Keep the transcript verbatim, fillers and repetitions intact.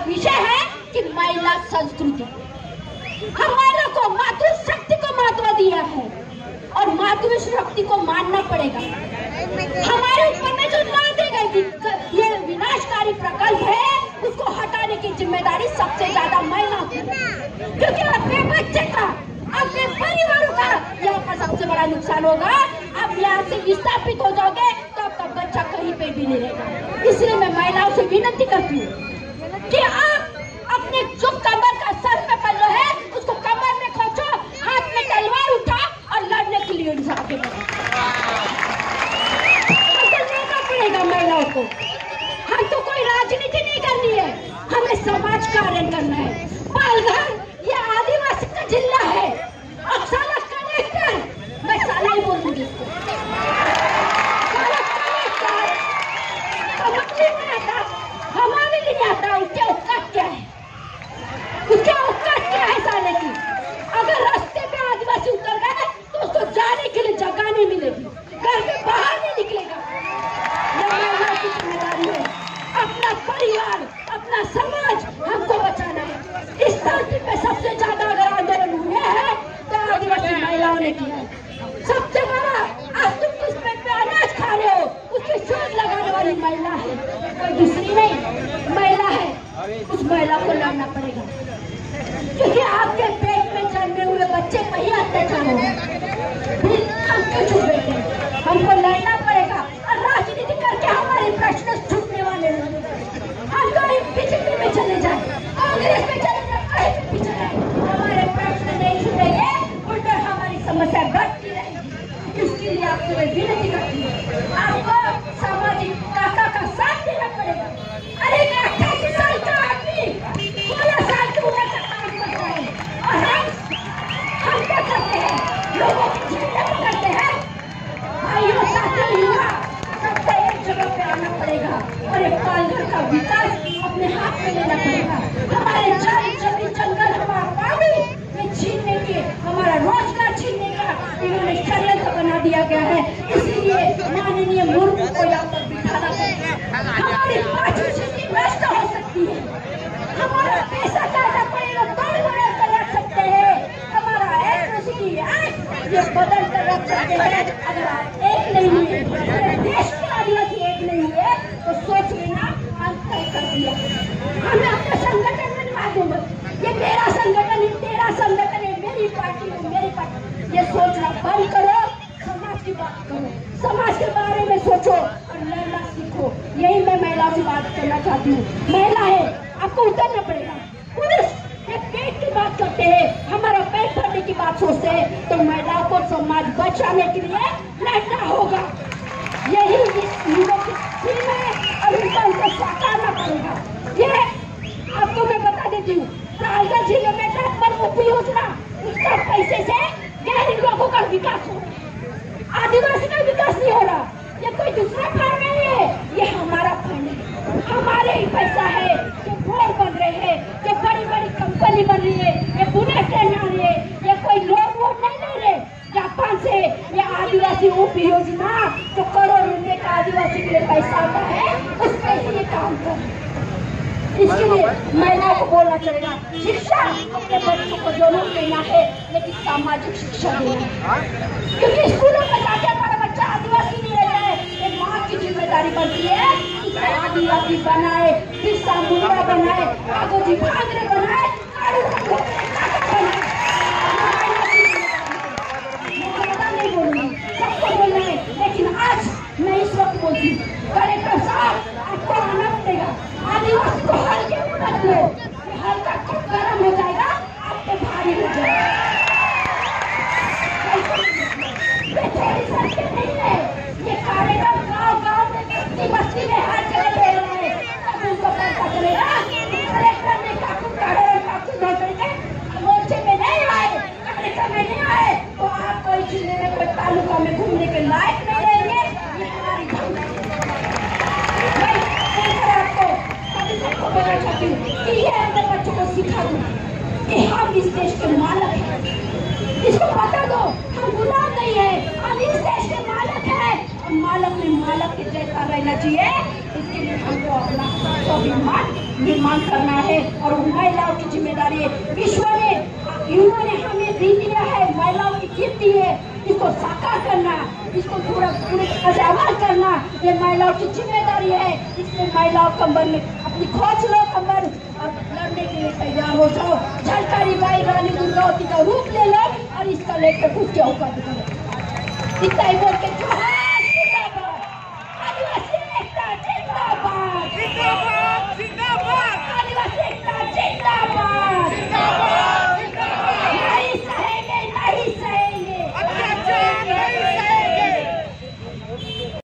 विषय है कि महिला संस्कृति। हम महिला को मातृ शक्ति को महत्व दिया है और मातृ शक्ति को मानना पड़ेगा। हमारे ऊपर में जो लादे गए ये विनाशकारी प्रकल्प है उसको हटाने की जिम्मेदारी सबसे ज्यादा महिला की, क्योंकि अपने बच्चे का, अपने परिवारों का यहाँ पर सबसे बड़ा नुकसान होगा। आप यहाँ से विस्थापित हो जाओगे तो आपका बच्चा कहीं पे भी नहीं रहेगा। इसलिए मैं महिलाओं से विनती करती हूँ कि आप अपने जो कमर का सर पे पल्लो है उसको कमर में खोचो, हाथ में तलवार उठा और लड़ने के लिए आगे बढ़ो। लेना पड़ेगा महिलाओं को। हम तो कोई राजनीति नहीं करनी है, हमें समाज कार्य करना है। पालघर ये आदिवासी का जिला है, अक्सर कलेक्टर, मैं साला ही बोलूंगी इसको, हमारे लिए आता है। उसके औकात क्या है, उसके औकात क्या है साले की? अगर रास्ते पे आदिवासी उतर गए तो उसको जाने के लिए जगह नहीं मिलेगी, घर के बाहर नहीं निकलेगा। यह महिला की जिम्मेदारी है, अपना परिवार, अपना समाज हमको बचाना है। इस धरती पे सबसे ज्यादा अगर आंदोलन हुए हैं तो आदिवासी महिलाओं ने किया है। सबसे बड़ा, आज तुम किस पेट पे अनाज खा रहे हो उसकी शोध लगाने वाली महिला है, कोई दूसरी नहीं, महिला है। उस महिला को लड़ना पड़ेगा, क्योंकि आपके पेट में जन्मे हुए बच्चे पर ही अत्याचार होगा। हम क्यों चुप बैठे? हमको लड़ना पड़ेगा और राजनीति करके हमारे प्रश्न छूटने वाले हैं। हम कहीं बीजेपी में चले जाए, कांग्रेस में चले जाए, कहीं भी चले, हमारे प्रश्न नहीं छूटेंगे, उल्टा हमारी समस्या बढ़ती रहेगी। इसके लिए आपसे मैं विनती करती हूँ, आपको सामाजिक काका का साथ देना पड़ेगा। अरे मैं अट्ठासी साल का आदमी सोलह साल की उम्र तक काम करता है और हम हम क्या करते हैं? लोगों की झंडा पकड़ते हैं। भाइयों, साथियों, युवा सबको एक जगह पे आना पड़ेगा और एक पालघर का विकास अपने हाथ में लेना पड़ेगा। हमारे जल, जमीन, जंगल, हमारा पानी में छीनने के, हमारा रोजगार छीनने का इन्होंने षड्यंत्र बना दिया गया है। इसीलिए माननीय मुर्मू को यहाँ पर बिठाना पड़ेगा। हमारी पांचवी शक्ति नष्ट हो सकती है, हमारा पैसा ज्यादा पड़ेगा तो बदल कर रख सकते हैं, हमारा एट्रोसिटी एक्ट ये बदल कर रख सकते हैं। अगर आप एक नहीं हुए, पूरे देश के आदिवासी एक नहीं हुए तो सोच लेना अंत तय कर दिया। हमें अपने संगठन में मालूम है, ये मेरा संगठन है, तेरा संगठन है, मेरी पार्टी है, मेरी पार्टी। ये सोचना बंद करो, समाज की बात करो, समाज के बारे में सोचो और लड़ना सीखो। यही मैं महिलाओं से बात करना चाहती हूँ। महिला है, आपको उतरना पड़ेगा। पुरुष पेट की बात करते हैं, हमारा पेट भरने की बात सोचते हैं, तो महिलाओं को समाज बचाने के लिए लड़ना होगा। यही इस युवा की थीम है और इनका उनको साकारना पड़ेगा। ये आपको मैं बता देती हूँ, पालघर जिले में पर योजना, उसका पैसे से गरीब लोगों का विकास हो रहा है, आदिवासी का विकास नहीं हो रहा। ये कोई दूसरा फंड नहीं है, ये हमारा फंड है, हमारे ही पैसा है। जो रोड बन रहे हैं, जो बड़ी बड़ी कंपनी बन रही है, ये बुलेट ट्रेन आ रही है, ये कोई लोन वोन नहीं ले रहे जापान से। ये आदिवासी उप योजना जो करोड़ रुपए का आदिवासी के लिए पैसा आता है, उस पर ही ये काम कर रहे हैं। इसके लिए महिलाओं को बोलना चलेगा, शिक्षा अपने बच्चों को जरूर देना है, लेकिन सामाजिक शिक्षा देना है, क्योंकि स्कूलों में जाके हमारा बच्चा आदिवासी नहीं रहता है। एक माँ की जिम्मेदारी बनती है कि आदिवासी बनाए, बिरसा मुंडा बनाए, कागोजी भांगरे बनाए, नहीं बोलूंगी, सबको बोलना है। लेकिन आज मैं इस वक्त बोलती हूँ, कलेक्टर साहब आपको आना पड़ेगा, आदिवासी को हल्के में मत लो, हल्का खूब गर्म हो जाएगा, आपके भारी हो जाएगा। थोड़ी सड़कें नहीं है, ये कार्यक्रम गाँव गाँव में, बस्ती बस्ती में हर जगह दे रहे हैं। अब उनको पता चलेगा कलेक्टर ने काकू काढ़े काकू धोते के मोर्चे में नहीं आए, कार्यक्रम में नहीं आए, तो आप कोई जिले में, कोई तालुका में घूमने के लायक नहीं रहेंगे। ये हमारी सबको बोलना चाहती हूँ कि ये अपने बच्चों को सिखा दो कि हम इस देश के मालक हैं। इसको बता दो हम गुलाम नहीं है, हम इस देश के मालक हैं और मालक में मालक के जैसा रहना चाहिए। इसके लिए हमको अपना स्वाभिमान निर्माण करना है और वो महिलाओं की जिम्मेदारी है। विश्व ने इन्होंने हमें दी दिया है, महिलाओं की कीर्ति है, इसको साकार करना, इसको पूरा पूरी तरह से अमल करना ये महिलाओं की जिम्मेदारी है। इसलिए महिलाओं कंबर में अपनी खोज लो कंबर और लड़ने के लिए तैयार हो जाओ। झलकारी बाई रानी दुर्गावती का रूप ले लो और इसका लेकर खुद के औकात करो। इतना ही बोल के